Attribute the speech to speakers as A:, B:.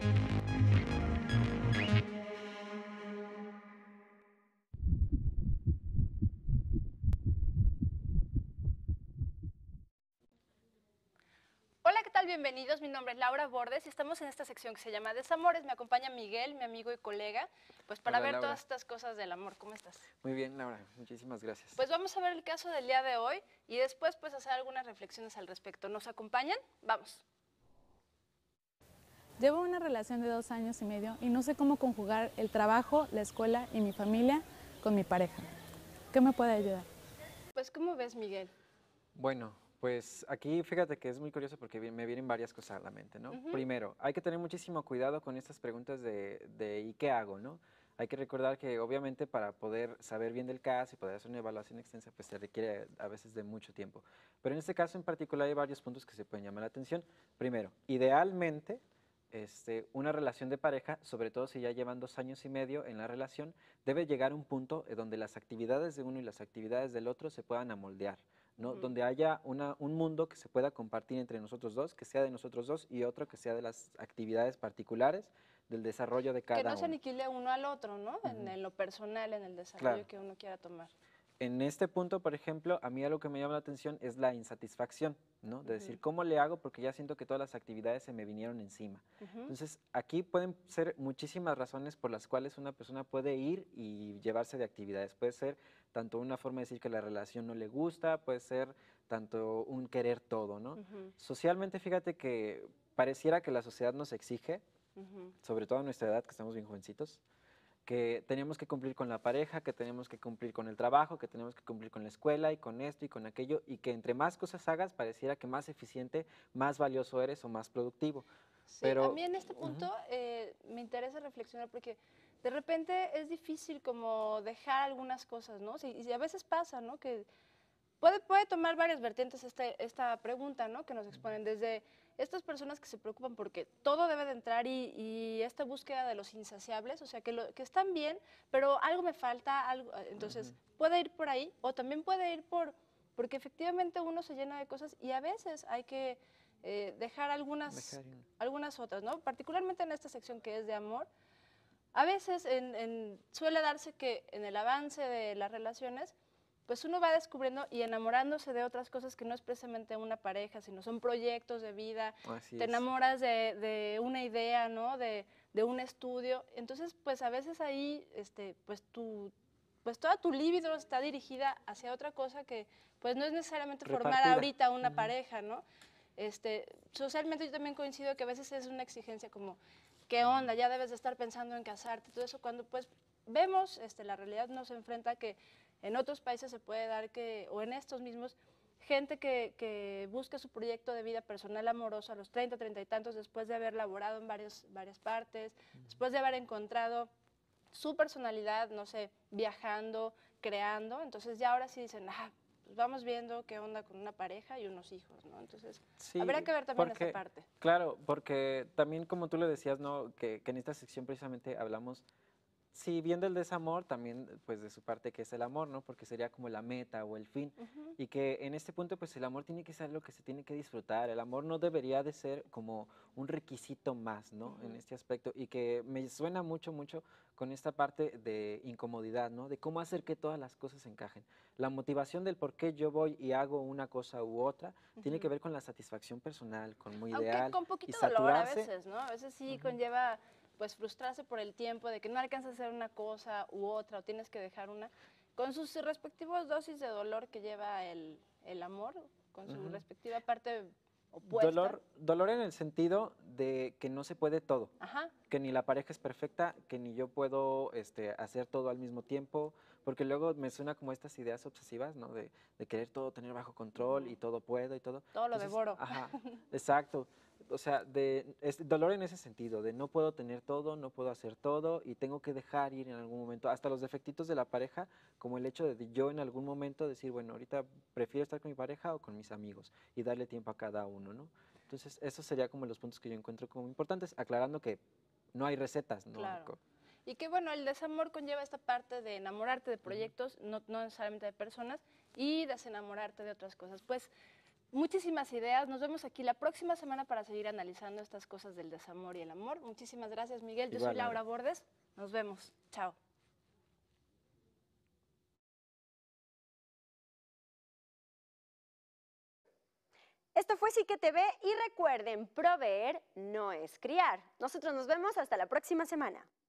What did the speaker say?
A: Hola, ¿qué tal? Bienvenidos. Mi nombre es Laura Bordes y estamos en esta sección que se llama Desamores. Me acompaña Miguel, mi amigo y colega, pues para
B: Hola,
A: ver
B: Laura.
A: todas estas cosas del amor. ¿Cómo estás?
B: Muy bien, Laura. Muchísimas gracias.
A: Pues vamos a ver el caso del día de hoy y después pues hacer algunas reflexiones al respecto. ¿Nos acompañan? Vamos.
C: Llevo una relación de 2 años y medio y no sé cómo conjugar el trabajo, la escuela y mi familia con mi pareja. ¿Qué me puede ayudar?
A: Pues ¿cómo ves, Miguel?
B: Bueno, pues aquí fíjate que es muy curioso porque me vienen varias cosas a la mente, ¿no? Primero, hay que tener muchísimo cuidado con estas preguntas de ¿y qué hago, no? Hay que recordar que obviamente para poder saber bien del caso y poder hacer una evaluación extensa, pues se requiere a veces de mucho tiempo. Pero en este caso en particular hay varios puntos que se pueden llamar la atención. Primero, idealmente, una relación de pareja, sobre todo si ya llevan 2 años y medio en la relación, debe llegar a un punto donde las actividades de uno y las actividades del otro se puedan amoldear, ¿no? Donde haya un mundo que se pueda compartir entre nosotros dos, que sea de nosotros dos, y otro que sea de las actividades particulares del desarrollo de
A: Que
B: cada
A: no se
B: uno.
A: aniquile uno al otro, ¿no? En lo personal, en el desarrollo
B: Claro.
A: que uno quiera tomar.
B: En este punto, por ejemplo, a mí algo que me llama la atención es la insatisfacción, ¿no? De decir, ¿cómo le hago? Porque ya siento que todas las actividades se me vinieron encima. Entonces, aquí pueden ser muchísimas razones por las cuales una persona puede ir y llevarse de actividades. Puede ser tanto una forma de decir que la relación no le gusta, puede ser tanto un querer todo, ¿no? Socialmente, fíjate que pareciera que la sociedad nos exige, sobre todo a nuestra edad, que estamos bien jovencitos, que tenemos que cumplir con la pareja, que tenemos que cumplir con el trabajo, que tenemos que cumplir con la escuela y con esto y con aquello, y que entre más cosas hagas, pareciera que más eficiente, más valioso eres o más productivo.
A: Sí,
B: Pero,
A: a mí en este punto me interesa reflexionar porque de repente es difícil como dejar algunas cosas, ¿no? Sí, y a veces pasa, ¿no? Que puede tomar varias vertientes esta pregunta, ¿no? Que nos exponen desde estas personas que se preocupan porque todo debe de entrar y esta búsqueda de los insaciables, o sea, que están bien, pero algo me falta, algo, entonces puede ir por ahí o también puede ir porque efectivamente uno se llena de cosas y a veces hay que dejar algunas otras, ¿no? Particularmente en esta sección que es de amor. A veces suele darse que en el avance de las relaciones, pues uno va descubriendo y enamorándose de otras cosas que no es precisamente una pareja, sino son proyectos de vida,
B: así
A: te
B: es.
A: enamoras de una idea, ¿no? De un estudio. Entonces, pues a veces ahí, pues toda tu libido está dirigida hacia otra cosa que pues no es necesariamente formar
B: Repartida.
A: ahorita una pareja, ¿no? Socialmente yo también coincido que a veces es una exigencia como, ¿qué onda? Ya debes de estar pensando en casarte, todo eso, cuando pues vemos, la realidad nos enfrenta que en otros países se puede dar que, o en estos mismos, gente que busca su proyecto de vida personal amoroso a los 30, 30 y tantos, después de haber laborado en varias partes, después de haber encontrado su personalidad, no sé, viajando, creando, entonces ya ahora sí dicen, pues vamos viendo qué onda con una pareja y unos hijos, ¿no? Entonces,
B: Sí,
A: habrá que ver también esa parte.
B: claro, porque también como tú lo decías, ¿no? Que en esta sección precisamente hablamos. Sí, viendo el desamor, también pues de su parte que es el amor, ¿no? Porque sería como la meta o el fin. Y que en este punto pues el amor tiene que ser lo que se tiene que disfrutar. El amor no debería de ser como un requisito más, ¿no? En este aspecto. Y que me suena mucho, mucho con esta parte de incomodidad, ¿no? De cómo hacer que todas las cosas encajen. La motivación del por qué yo voy y hago una cosa u otra tiene que ver con la satisfacción personal, con muy
A: Aunque
B: ideal.
A: con
B: Y
A: poquito dolor a
B: saturarse.
A: veces, ¿no? A veces sí conlleva pues frustrarse por el tiempo de que no alcanzas a hacer una cosa u otra o tienes que dejar una, con sus respectivos dosis de dolor que lleva el amor, con su respectiva parte opuesta.
B: Dolor en el sentido de que no se puede todo,
A: Ajá.
B: que ni la pareja es perfecta, que ni yo puedo hacer todo al mismo tiempo, porque luego me suena como estas ideas obsesivas, ¿no? De querer todo tener bajo control y todo puedo y todo.
A: Todo lo
B: Entonces,
A: devoro.
B: ajá, exacto. O sea, es dolor en ese sentido, de no puedo tener todo, no puedo hacer todo y tengo que dejar ir en algún momento, hasta los defectitos de la pareja, como el hecho de yo en algún momento decir, bueno, ahorita prefiero estar con mi pareja o con mis amigos y darle tiempo a cada uno, ¿no? Entonces, esos serían como los puntos que yo encuentro como importantes, aclarando que no hay recetas, ¿no?
A: Claro. Y que bueno, el desamor conlleva esta parte de enamorarte de proyectos, no necesariamente de personas, y desenamorarte de otras cosas. Pues muchísimas ideas. Nos vemos aquí la próxima semana para seguir analizando estas cosas del desamor y el amor. Muchísimas gracias, Miguel. Yo soy Laura Bordes. Nos vemos. Chao.
D: Esto fue Psique TV y recuerden, proveer no es criar. Nosotros nos vemos hasta la próxima semana.